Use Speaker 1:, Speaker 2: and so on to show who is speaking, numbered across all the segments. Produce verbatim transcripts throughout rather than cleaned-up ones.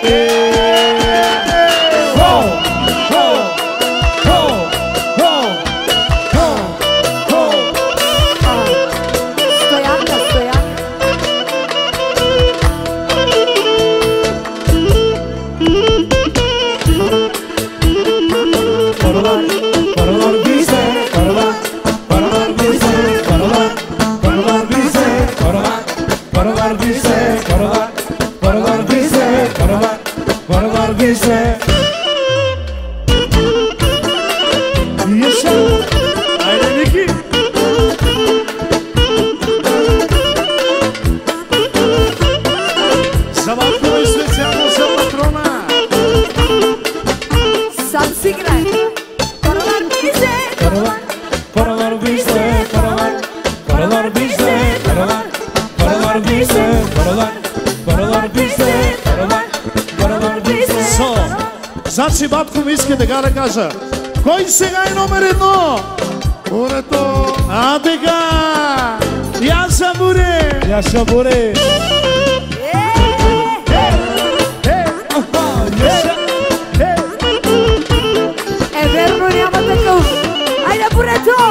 Speaker 1: Значи батко ми иска така да кажа. Кой сега е номер едно? Бурето! А така! Яша Буре! Яша Буре!
Speaker 2: Е, верно няма такъв! Айде, Бурето!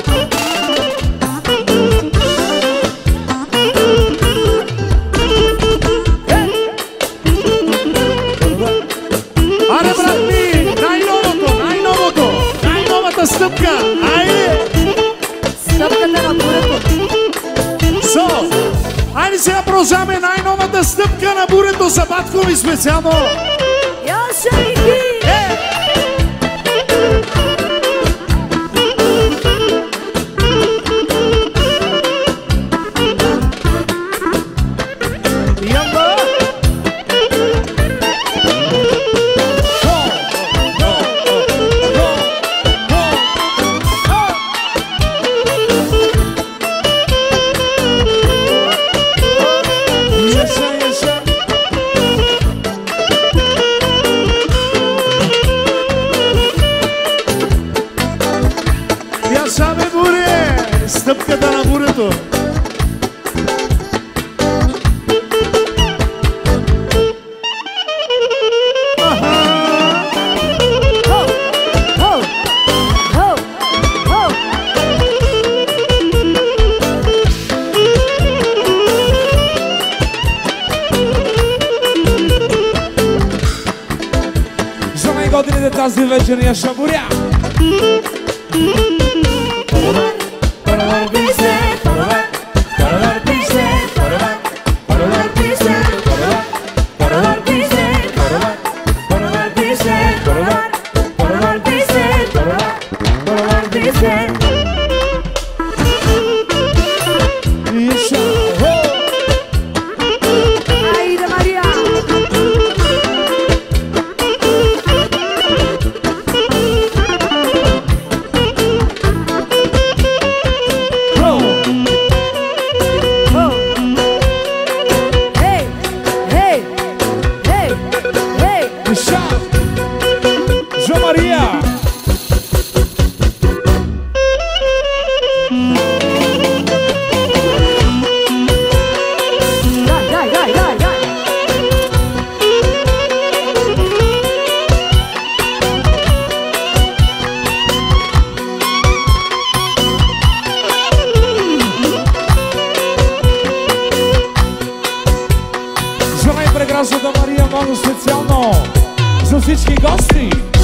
Speaker 1: Стъпка! Айде!
Speaker 2: Стъпката на Бурето!
Speaker 1: Со! Айде сега продължаваме най-новата стъпка на Бурето за батко ми специално!
Speaker 2: Яша Ники!
Speaker 1: Е! Ямба! Стъпката на Бурето.
Speaker 3: За най-годините тази вечер я шабуря. Прекрасната Мария, много специално за всички гости.